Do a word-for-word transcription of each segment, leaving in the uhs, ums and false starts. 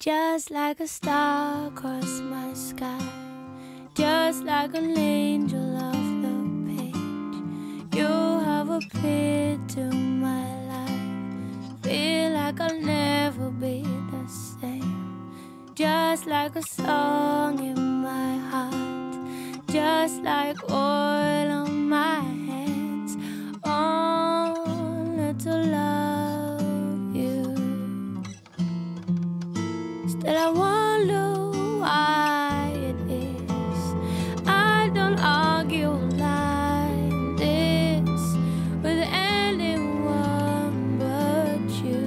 Just like a star across my sky, just like an angel off the page, you have appeared to my life. Feel like I'll never be the same. Just like a song in my heart, just like oil on my hands, only to love you. Still I wonder why it is I don't argue like this with anyone but you.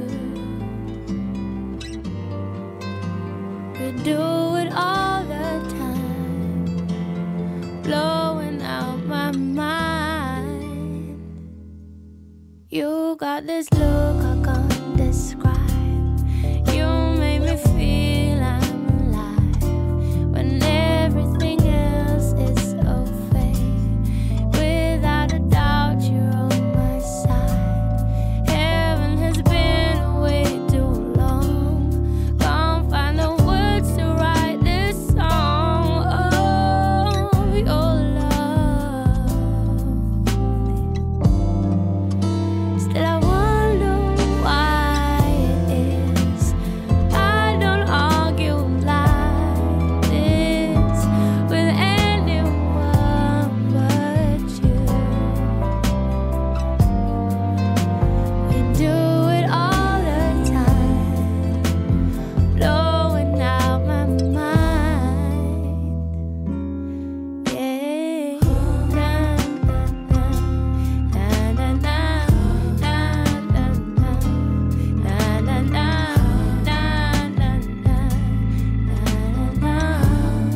We do it all the time, blowing out my mind. You got this look I can't describe. You make me feel I'm alive when everything else is so fake. Without a doubt, you're on my side. Heaven has been away too long. Can't find the words to write this song of your love. Still I wonder why it is I don't argue like this with anyone but you. We do it all the time, blowing out my mind. Yeah. Na, na, na, na, na, na, na, na, na, na, na, na, na.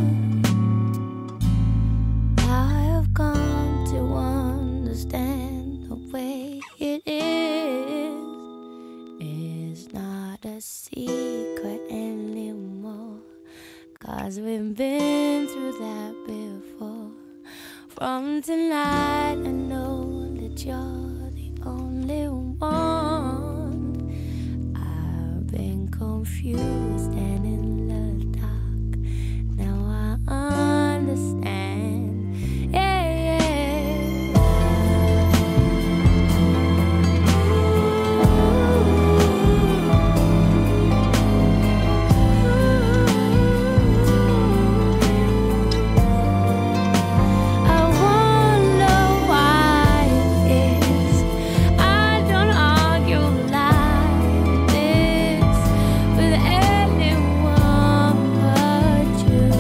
I have come to understand the way it is. It's not a secret anymore, 'cause we've been through that before. From tonight I know that you're the only one. I've been confused and in the dark. Now I understand. Yeah, yeah. I wonder why it is I don't argue like this with anyone but you.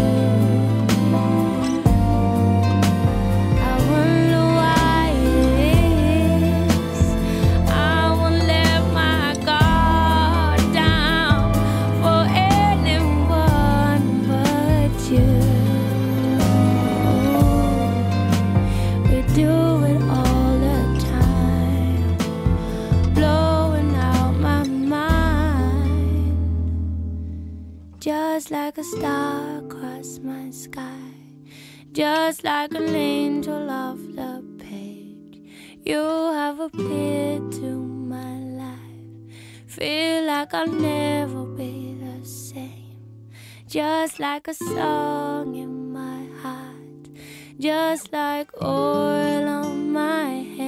I wonder why it is I won't let my guard down for anyone but you. We do it all the time, blowing out my mind. Just like a star across my sky, just like an angel off the page, you have appeared to my life. Feel like I'll never be the same. Just like a song in my heart, just like oil on my head.